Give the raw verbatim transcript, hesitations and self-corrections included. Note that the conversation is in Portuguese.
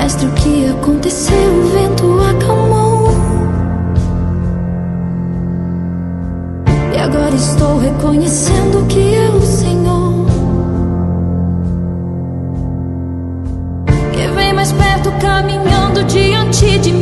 Mestre, o que aconteceu? O vento acalmou e agora estou reconhecendo que é o Senhor que vem mais perto, caminhando diante de mim.